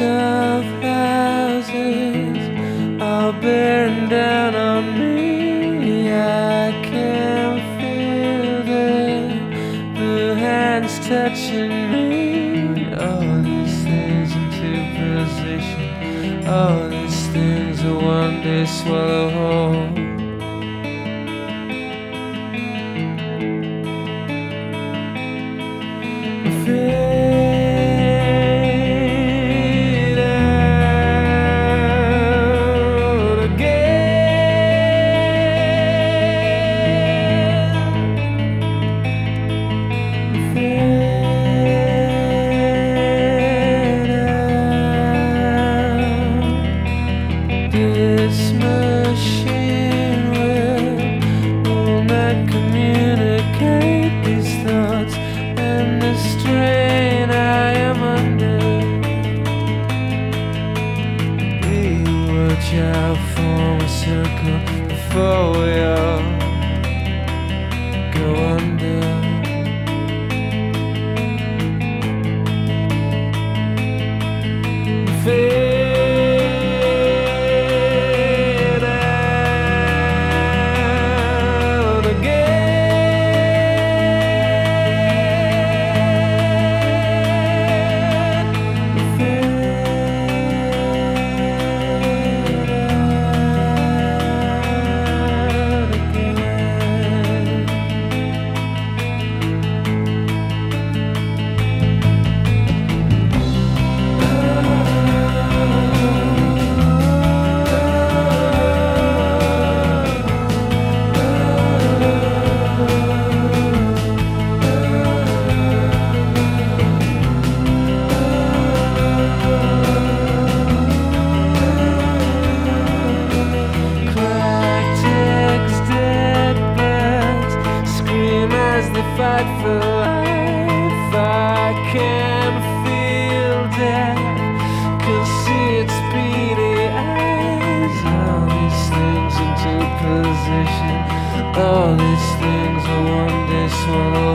of houses all bearing down on me. I can feel the hands touching me. All these things into position. All these things will one day swallow whole. This machine will not communicate these thoughts and the strain I am under. We watch out, form a circle before we all go under. Fight for life, I can feel death, can see its beady eyes. All these things into position, all these things will one day swallow